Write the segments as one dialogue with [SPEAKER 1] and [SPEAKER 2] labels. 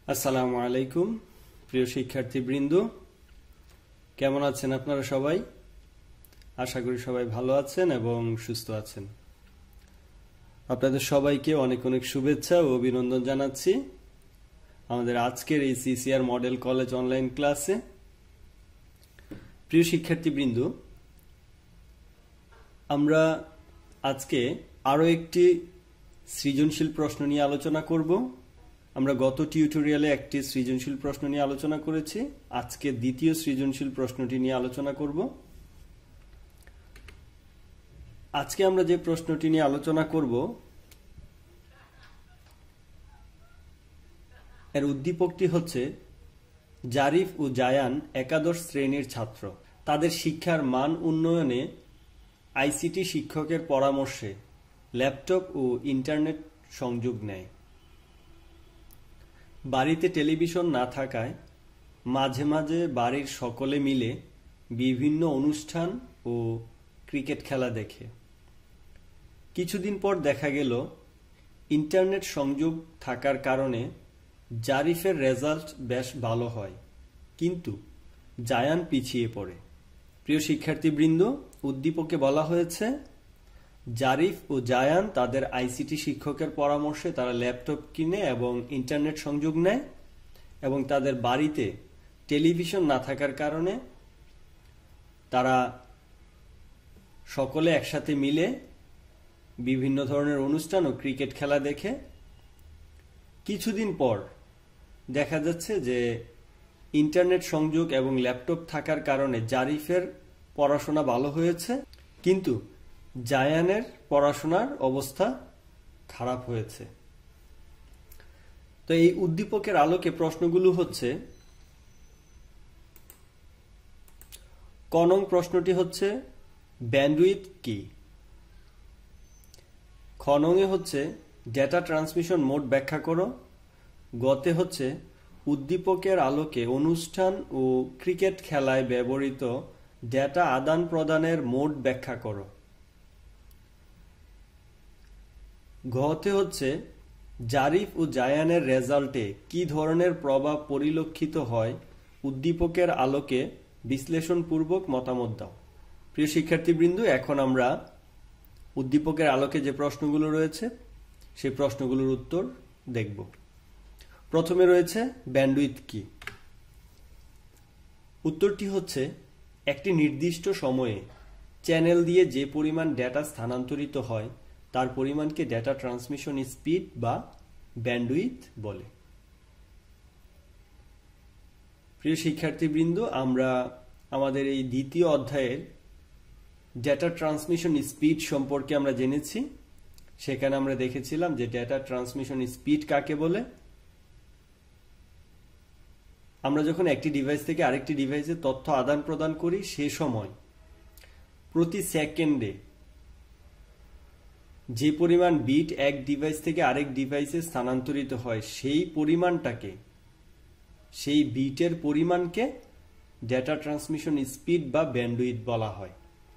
[SPEAKER 1] আসসালামু আলাইকুম প্রিয় শিক্ষার্থীবৃন্দ, কেমন আছেন আপনারা সবাই? আশা করি সবাই ভালো আছেন এবং সুস্থ আছেন। আপনাদের সবাইকে অনেক অনেক শুভেচ্ছা ও অভিনন্দন জানাচ্ছি আমাদের আজকের এই সিসিআর মডেল কলেজ অনলাইন ক্লাসে। প্রিয় শিক্ষার্থীবৃন্দ, আমরা আজকে আরো একটি সৃজনশীল প্রশ্ন নিয়ে আলোচনা করব। আমরা গত টিউটোরিয়ালে একটি সৃজনশীল প্রশ্ন নিয়ে আলোচনা করেছি, আজকে দ্বিতীয় সৃজনশীল প্রশ্নটি নিয়ে আলোচনা করব। আজকে আমরা যে প্রশ্নটি নিয়ে আলোচনা করব এর উদ্দীপকটি হচ্ছে, জারিফ ও জায়ান একাদশ শ্রেণীর ছাত্র। তাদের শিক্ষার মান উন্নয়নে আইসিটি শিক্ষকের পরামর্শে ল্যাপটপ ও ইন্টারনেট সংযোগ নেয়। বাড়িতে টেলিভিশন না থাকায় মাঝে মাঝে বাড়ির সকলে মিলে বিভিন্ন অনুষ্ঠান ও ক্রিকেট খেলা দেখে। কিছুদিন পর দেখা গেল ইন্টারনেট সংযোগ থাকার কারণে জারিফের রেজাল্ট বেশ ভালো হয়, কিন্তু জায়ান পিছিয়ে পড়ে। প্রিয় শিক্ষার্থীবৃন্দ, উদ্দীপকে বলা হয়েছে জারিফ ও জায়ান তাদের আইসিটি শিক্ষকের পরামর্শে তারা ল্যাপটপ কিনে এবং ইন্টারনেট সংযোগ নেয়, এবং তাদের বাড়িতে টেলিভিশন না থাকার কারণে তারা সকলে একসাথে মিলে বিভিন্ন ধরনের অনুষ্ঠান ও ক্রিকেট খেলা দেখে। কিছুদিন পর দেখা যাচ্ছে যে ইন্টারনেট সংযোগ এবং ল্যাপটপ থাকার কারণে জারিফের পড়াশোনা ভালো হয়েছে, কিন্তু জায়ানের পড়াশোনার অবস্থা খারাপ হয়েছে। তো এই উদ্দীপকের আলোকে প্রশ্নগুলো হচ্ছে, ক নং প্রশ্নটি হচ্ছে ব্যান্ডউইথ কি? খ নং এ হচ্ছে ডেটা ট্রান্সমিশন মোড ব্যাখ্যা করো। গতে হচ্ছে উদ্দীপকের আলোকে অনুষ্ঠান ও ক্রিকেট খেলায় ব্যবহৃত ডেটা আদান প্রদানের মোড ব্যাখ্যা করো। ঘতে হচ্ছে জারিফ ও জায়ানের রেজাল্টে কি ধরনের প্রভাব পরিলক্ষিত হয় উদ্দীপকের আলোকে বিশ্লেষণপূর্বক মতামত দাও। প্রিয় শিক্ষার্থীবৃন্দ, এখন আমরা উদ্দীপকের আলোকে যে প্রশ্নগুলো রয়েছে সেই প্রশ্নগুলোর উত্তর দেখব। প্রথমে রয়েছে ব্যান্ডউইথ কি? উত্তরটি হচ্ছে, একটি নির্দিষ্ট সময়ে চ্যানেল দিয়ে যে পরিমাণ ডেটা স্থানান্তরিত হয় তার পরিমাণকে ডেটা ট্রান্সমিশন স্পিড বা ব্যান্ডউইথ বলে। প্রিয় শিক্ষার্থীবৃন্দ, আমরা আমাদের এই দ্বিতীয় অধ্যায়ের ডেটা ট্রান্সমিশন স্পিড সম্পর্কে আমরা জেনেছি। সেখানে আমরা দেখেছিলাম যে ডেটা ট্রান্সমিশন স্পিড কাকে বলে। আমরা যখন একটি ডিভাইস থেকে আরেকটি ডিভাইসে তথ্য আদান প্রদান করি, সে সময় প্রতি সেকেন্ডে যে পরিমাণ বিট এক ডিভাইস থেকে আরেক ডিভাইসে স্থানান্তরিত হয়, সেই পরিমাণটাকে, সেই বিটের পরিমাণকে ডেটা ট্রান্সমিশন স্পিড বা ব্যান্ডউইথ বলা হয়।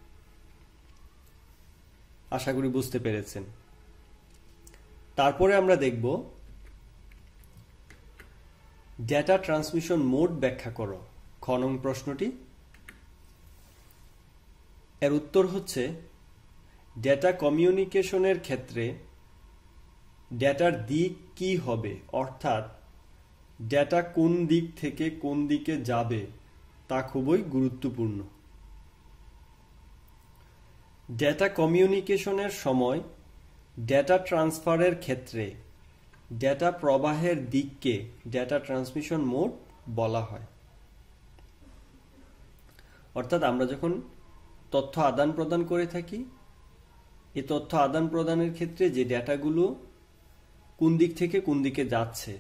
[SPEAKER 1] আশা করি বুঝতে পেরেছেন। তারপরে আমরা দেখব ডেটা ট্রান্সমিশন মোড ব্যাখ্যা করো। খ নং প্রশ্নটি, এর উত্তর হচ্ছে, ডেটা কমিউনিকেশনের ক্ষেত্রে ডেটার দিক কি হবে, অর্থাৎ ডেটা কোন দিক থেকে কোন দিকে যাবে তা খুবই গুরুত্বপূর্ণ। ডেটা কমিউনিকেশনের সময় ডেটা ট্রান্সফারের ক্ষেত্রে ডেটা প্রবাহের দিককে ডেটা ট্রান্সমিশন মোড বলা হয়। অর্থাৎ আমরা যখন তথ্য আদান প্রদান করে থাকি, এই তথ্য আদান প্রদানের ক্ষেত্রে যে ডেটাগুলো কোন দিক থেকে কোন দিকে যাচ্ছে,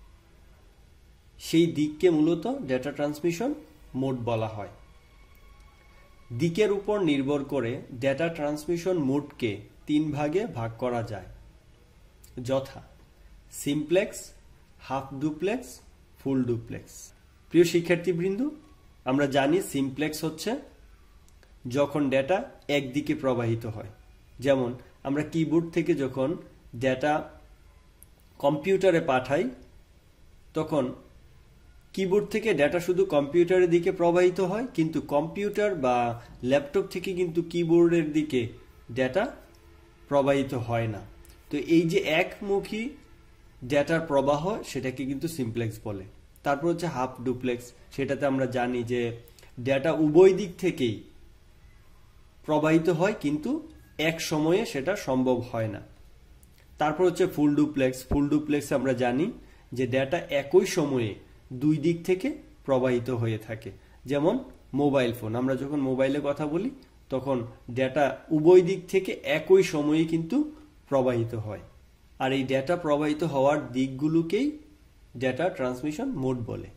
[SPEAKER 1] সেই দিককে মূলত ডেটা ট্রান্সমিশন মোড বলা হয়। দিকের উপর নির্ভর করে ডেটা ট্রান্সমিশন মোডকে তিন ভাগে ভাগ করা যায়, যথা simplex, half duplex, full duplex. প্রিয় শিক্ষার্থীবৃন্দ, আমরা জানি সিমপ্লেক্স হচ্ছে যখন ডেটা একদিকে প্রবাহিত হয়। যেমন আমরা কিবোর্ড থেকে যখন ডেটা কম্পিউটারে পাঠাই, তখন কিবোর্ড থেকে ডেটা শুধু কম্পিউটারের দিকে প্রবাহিত হয়, কিন্তু কম্পিউটার বা ল্যাপটপ থেকে কিন্তু কিবোর্ডের দিকে ডেটা প্রবাহিত হয় না। তো এই যে একমুখী ডেটার প্রবাহ, সেটাকে কিন্তু সিমপ্লেক্স বলে। তারপর হচ্ছে হাফ ডুপ্লেক্স, সেটাতে আমরা জানি যে ডেটা উভয় দিক থেকেই প্রবাহিত হয়, কিন্তু এক সময়ে সেটা সম্ভব হয় না। তারপর হচ্ছে ফুল ডুপ্লেক্স। ফুল ডুপ্লেক্স আমরা জানি যে ডেটা একই সময়ে দুই দিক থেকে প্রবাহিত হয়ে থাকে। যেমন মোবাইল ফোন, আমরা যখন মোবাইলে কথা বলি তখন ডেটা উভয় দিক থেকে একই সময়ে কিন্তু প্রবাহিত হয়। আর এই ডেটা প্রবাহিত হওয়ার দিকগুলোকেই ডেটা ট্রান্সমিশন মোড বলে।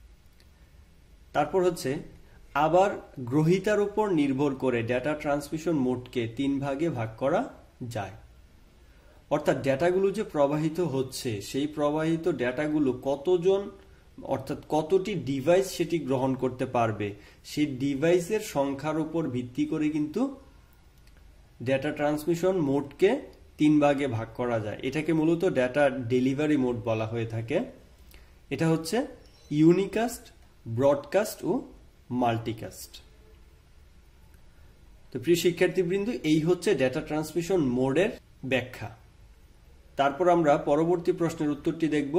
[SPEAKER 1] তারপর হচ্ছে আবার গ্রহীতার উপর নির্ভর করে ডেটা ট্রান্সমিশন মোডকে 3 ভাগে ভাগ করা যায়। অর্থাৎ ডেটাগুলো যে প্রবাহিত হচ্ছে, সেই প্রবাহিত ডেটাগুলো কতজন অর্থাৎ কতটি ডিভাইস সেটি গ্রহণ করতে পারবে, সেই ডিভাইসের সংখ্যার উপর ভিত্তি করে কিন্তু ডেটা ট্রান্সমিশন মোডকে 3 ভাগে ভাগ করা যায়। এটাকে মূলত ডেটা ডেলিভারি মোড বলা হয়ে থাকে। এটা হচ্ছে ইউনিকাস্ট, ব্রডকাস্ট ও মাল্টিকাস্ট। তো প্রিয় শিক্ষার্থীবৃন্দ, এই হচ্ছে ডেটা ট্রান্সমিশন মোডের ব্যাখ্যা। তারপর আমরা পরবর্তী প্রশ্নের উত্তরটি দেখব।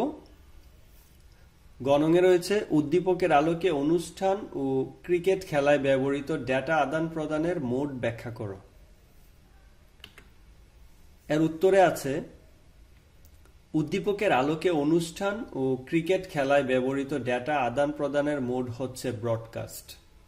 [SPEAKER 1] গণঙে রয়েছে উদ্দীপকের আলোকে অনুষ্ঠান ও ক্রিকেট খেলায় ব্যবহৃত ডেটা আদান প্রদানের মোড ব্যাখ্যা করো। এর উত্তরে আছে উদ্দীপকের আলোকে অনুষ্ঠান ও ক্রিকেট খেলায় ব্যবহৃত ডেটা আদান প্রদানের মোড হচ্ছে ব্রডকাস্ট।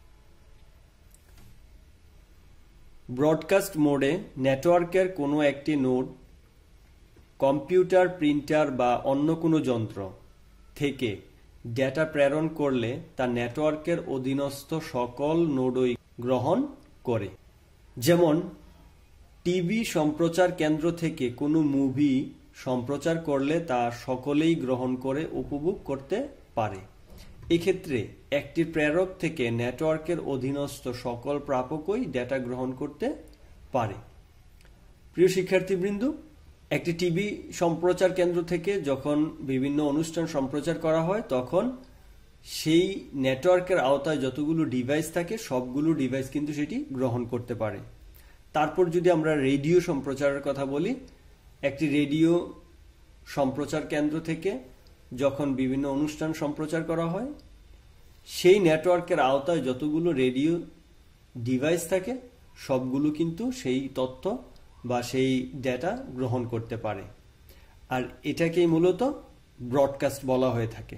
[SPEAKER 1] ব্রডকাস্ট মোডে নেটওয়ার্কের কোনো একটি নোড কম্পিউটার, প্রিন্টার বা অন্য কোনো যন্ত্র থেকে ডেটা প্রেরণ করলে তা নেটওয়ার্কের অধীনস্থ সকল নোডই গ্রহণ করে। যেমন টিভি সম্প্রচার কেন্দ্র থেকে কোনো মুভি সম্প্রচার করলে তা সকলেই গ্রহণ করে উপভোগ করতে পারে। এক্ষেত্রে একটি প্রেরক থেকে নেটওয়ার্কের অধীনস্থ সকল প্রাপকই ডেটা গ্রহণ করতে পারে। প্রিয় শিক্ষার্থীবৃন্দ, একটি টিভি সম্প্রচার কেন্দ্র থেকে যখন বিভিন্ন অনুষ্ঠান সম্প্রচার করা হয়, তখন সেই নেটওয়ার্কের আওতায় যতগুলো ডিভাইস থাকে সবগুলো ডিভাইস কিন্তু সেটি গ্রহণ করতে পারে। তারপর যদি আমরা রেডিও সম্প্রচারের কথা বলি, একটি রেডিও সম্প্রচার কেন্দ্র থেকে যখন বিভিন্ন অনুষ্ঠান সম্প্রচার করা হয়, সেই নেটওয়ার্কের আওতায় যতগুলো রেডিও ডিভাইস থাকে সবগুলো কিন্তু সেই তথ্য বা সেই ডেটা গ্রহণ করতে পারে। আর এটাকেই মূলত ব্রডকাস্ট বলা হয়ে থাকে।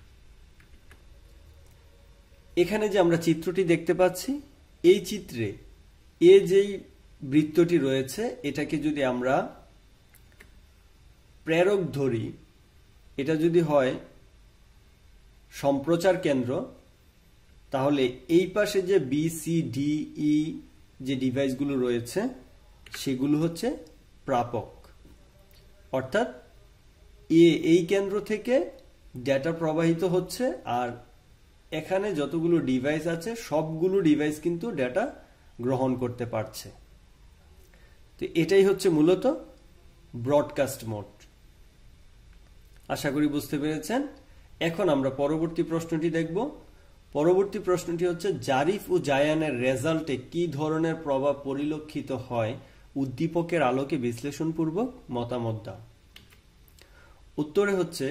[SPEAKER 1] এখানে যে আমরা চিত্রটি দেখতে পাচ্ছি, এই চিত্রে যেই বৃত্তটি রয়েছে, এটাকে যদি আমরা প্রেরক ধরি, এটা যদি হয় সম্প্রচার কেন্দ্র, তাহলে এই পাশে যে বি, সি, ডি, ই যে ডিভাইসগুলো রয়েছে সেগুলো হচ্ছে প্রাপক। অর্থাৎ এই কেন্দ্র থেকে ডেটা প্রবাহিত হচ্ছে, আর এখানে যতগুলো ডিভাইস আছে সবগুলো ডিভাইস কিন্তু ডেটা গ্রহণ করতে পারছে। তো এটাই হচ্ছে মূলত ব্রডকাস্ট মোড। আশা করি বুঝতে পেরেছেন। এখন আমরা পরবর্তী প্রশ্নটি দেখব। পরবর্তী প্রশ্নটি হচ্ছে জারিফ ও জায়ানের রেজাল্টে কি ধরনের প্রভাব পরিলক্ষিত হয়, উদ্দীপকের আলোকে বিশ্লেষণপূর্বক মতামত দাও। উত্তরে হচ্ছে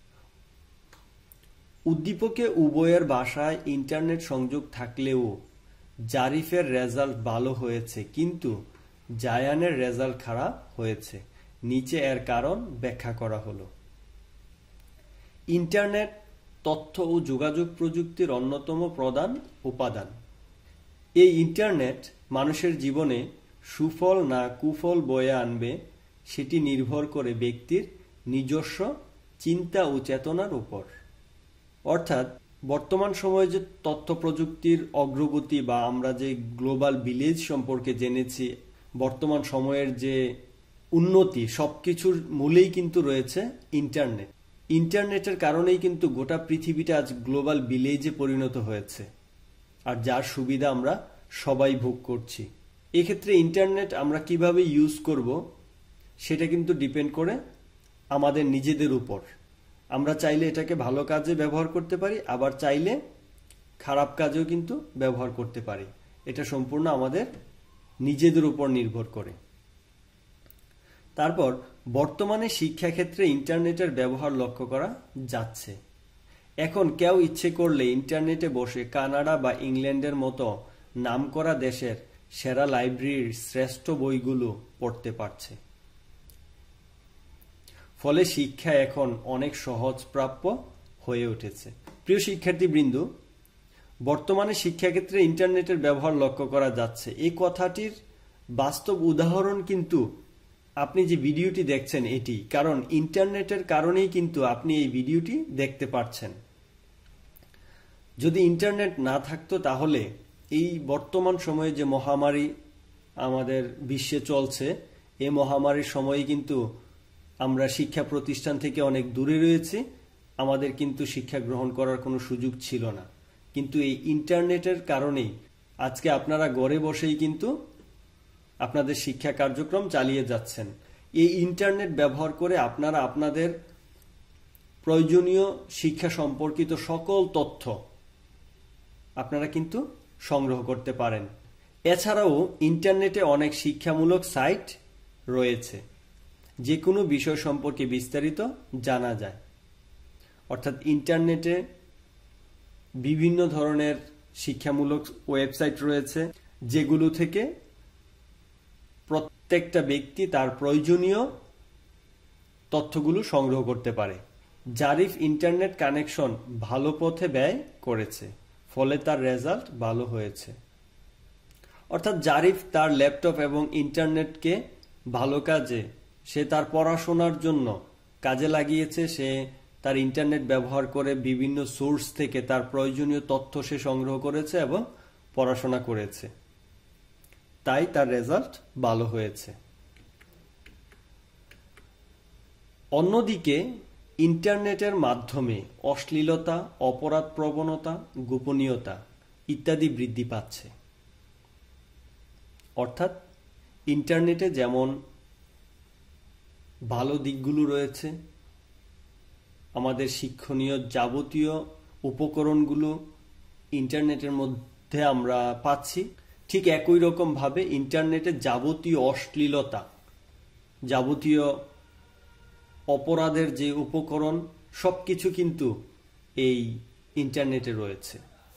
[SPEAKER 1] উদ্দীপকে উভয়ের বাসায় ইন্টারনেট সংযোগ থাকলেও জারিফের রেজাল্ট ভালো হয়েছে, কিন্তু জায়ানের রেজাল্ট খারাপ হয়েছে। নিচে এর কারণ ব্যাখ্যা করা হলো। ইন্টারনেট তথ্য ও যোগাযোগ প্রযুক্তির অন্যতম প্রধান উপাদান। এই ইন্টারনেট মানুষের জীবনে সুফল না কুফল বয়ে আনবে, সেটি নির্ভর করে ব্যক্তির নিজস্ব চিন্তা ও চেতনার উপর। অর্থাৎ বর্তমান সময়ে যে তথ্য প্রযুক্তির অগ্রগতি বা আমরা যে গ্লোবাল ভিলেজ সম্পর্কে জেনেছি, বর্তমান সময়ের যে উন্নতি, সবকিছুর মূলেই কিন্তু রয়েছে ইন্টারনেট। ইন্টারনেটের কারণেই কিন্তু গোটা পৃথিবীটা আজ গ্লোবাল ভিলেজে পরিণত হয়েছে, আর যার সুবিধা আমরা সবাই ভোগ করছি। এক্ষেত্রে ইন্টারনেট আমরা কিভাবে ইউজ করব সেটা কিন্তু ডিপেন্ড করে আমাদের নিজেদের উপর। আমরা চাইলে এটাকে ভালো কাজে ব্যবহার করতে পারি, আবার চাইলে খারাপ কাজেও কিন্তু ব্যবহার করতে পারি। এটা সম্পূর্ণ আমাদের নিজেদের উপর নির্ভর করে। তারপর বর্তমানে শিক্ষাক্ষেত্রে ইন্টারনেটের ব্যবহার লক্ষ্য করা যাচ্ছে। এখন কেউ ইচ্ছে করলে ইন্টারনেটে বসে কানাডা বা ইংল্যান্ডের মতো নামকরা দেশের সেরা লাইব্রেরির শ্রেষ্ঠ বইগুলো পড়তে পারছে। ফলে শিক্ষা এখন অনেক সহজপ্রাপ্য হয়ে উঠেছে। প্রিয় শিক্ষার্থীবৃন্দ, বর্তমানে শিক্ষাক্ষেত্রে ইন্টারনেটের ব্যবহার লক্ষ্য করা যাচ্ছে, এই কথাটির বাস্তব উদাহরণ কিন্তু আপনি যে ভিডিওটি দেখছেন এটি, কারণ ইন্টারনেটের কারণেই কিন্তু আপনি এই ভিডিওটি দেখতে পাচ্ছেন। যদি ইন্টারনেট না থাকতো তাহলে এই বর্তমান সময়ে যে মহামারী আমাদের বিশ্বে চলছে, এই মহামারীর সময়ে কিন্তু আমরা শিক্ষা প্রতিষ্ঠান থেকে অনেক দূরে রয়েছি, আমাদের কিন্তু শিক্ষা গ্রহণ করার কোনো সুযোগ ছিল না। কিন্তু এই ইন্টারনেটের কারণেই আজকে আপনারা ঘরে বসেই কিন্তু আপনাদের শিক্ষা কার্যক্রম চালিয়ে যাচ্ছেন। এই ইন্টারনেট ব্যবহার করে আপনারা আপনাদের প্রয়োজনীয় শিক্ষা সম্পর্কিত সকল তথ্য আপনারা কিন্তু সংগ্রহ করতে পারেন। এছাড়াও ইন্টারনেটে অনেক শিক্ষামূলক সাইট রয়েছে, যে কোনো বিষয় সম্পর্কে বিস্তারিত জানা যায়। অর্থাৎ ইন্টারনেটে বিভিন্ন ধরনের শিক্ষামূলক ওয়েবসাইট রয়েছে, যেগুলো থেকে প্রত্যেকটা ব্যক্তি তার প্রয়োজনীয় তথ্যগুলো সংগ্রহ করতে পারে। জারিফ ইন্টারনেট কানেকশন ভালো পথে ব্যয় করেছে, ফলে তার রেজাল্ট ভালো হয়েছে। অর্থাৎ জারিফ তার ল্যাপটপ এবং ইন্টারনেটকে ভালো কাজে, সে তার পড়াশোনার জন্য কাজে লাগিয়েছে। সে তার ইন্টারনেট ব্যবহার করে বিভিন্ন সোর্স থেকে তার প্রয়োজনীয় তথ্য সে সংগ্রহ করেছে এবং পড়াশোনা করেছে, তাই তার রেজাল্ট ভালো হয়েছে। অন্যদিকে ইন্টারনেটের মাধ্যমে অশ্লীলতা, অপরাধ প্রবণতা, গোপনীয়তা ইত্যাদি বৃদ্ধি পাচ্ছে। অর্থাৎ ইন্টারনেটে যেমন ভালো দিকগুলো রয়েছে, আমাদের শিক্ষণীয় যাবতীয় উপকরণগুলো ইন্টারনেটের মধ্যে আমরা পাচ্ছি, ঠিক একই রকম ভাবে ইন্টারনেটে যাবতীয় অশ্লীলতা, যাবতীয় অপরাধের যে উপকরণ সবকিছু কিন্তু এই ইন্টারনেটে রয়েছে।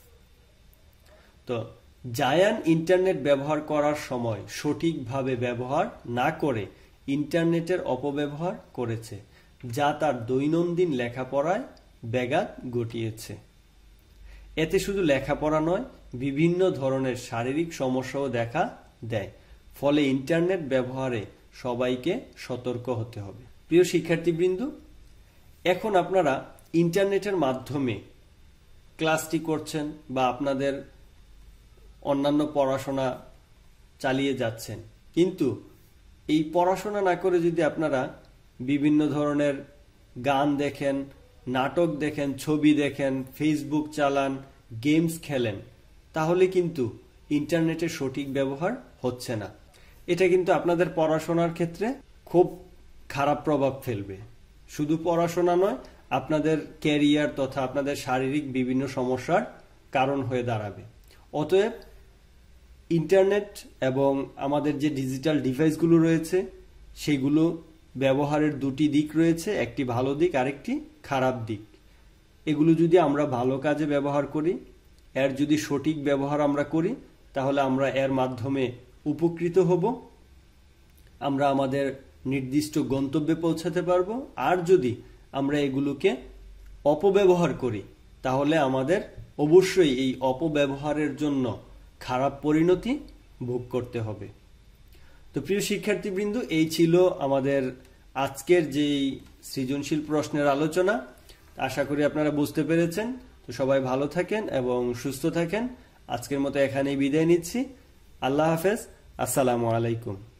[SPEAKER 1] তো জায়ান ইন্টারনেট ব্যবহার করার সময় সঠিকভাবে ব্যবহার না করে ইন্টারনেটের অপব্যবহার করেছে, যা তার দৈনন্দিন লেখাপড়ায় ব্যাঘাত ঘটিয়েছে। এতে শুধু লেখাপড়া নয়, বিভিন্ন ধরনের শারীরিক সমস্যাও দেখা দেয়। ফলে ইন্টারনেট ব্যবহারে সবাইকে সতর্ক হতে হবে। প্রিয় শিক্ষার্থীবৃন্দ, এখন আপনারা ইন্টারনেটের মাধ্যমে ক্লাসটি করছেন বা আপনাদের অন্যান্য পড়াশোনা চালিয়ে যাচ্ছেন, কিন্তু এই পড়াশোনা না করে যদি আপনারা বিভিন্ন ধরনের গান দেখেন, নাটক দেখেন, ছবি দেখেন, ফেসবুক চালান, গেমস খেলেন, তাহলে কিন্তু ইন্টারনেটের সঠিক ব্যবহার হচ্ছে না। এটা কিন্তু আপনাদের পড়াশোনার ক্ষেত্রে খুব খারাপ প্রভাব ফেলবে। শুধু পড়াশোনা নয়, আপনাদের ক্যারিয়ার তথা আপনাদের শারীরিক বিভিন্ন সমস্যার কারণ হয়ে দাঁড়াবে। অতএব ইন্টারনেট এবং আমাদের যে ডিজিটাল ডিভাইসগুলো রয়েছে সেগুলো ব্যবহারের দুটি দিক রয়েছে, একটি ভালো দিক আরেকটি খারাপ দিক। এগুলো যদি আমরা ভালো কাজে ব্যবহার করি, এর যদি সঠিক ব্যবহার আমরা করি, তাহলে আমরা এর মাধ্যমে উপকৃত হব, আমরা আমাদের নির্দিষ্ট গন্তব্যে পৌঁছাতে পারবো। আর যদি আমরা এগুলোকে অপব্যবহার করি, তাহলে আমাদের অবশ্যই এই অপব্যবহারের জন্য খারাপ পরিণতি ভোগ করতে হবে। তো প্রিয় শিক্ষার্থীবৃন্দ, এই ছিল আমাদের আজকের যেই সৃজনশীল প্রশ্নের আলোচনা। আশা করি আপনারা বুঝতে পেরেছেন। তো সবাই ভালো থাকেন এবং সুস্থ থাকেন। আজকের মতো এখানেই বিদায় নিচ্ছি। আল্লাহ হাফেজ। আসসালামু আলাইকুম।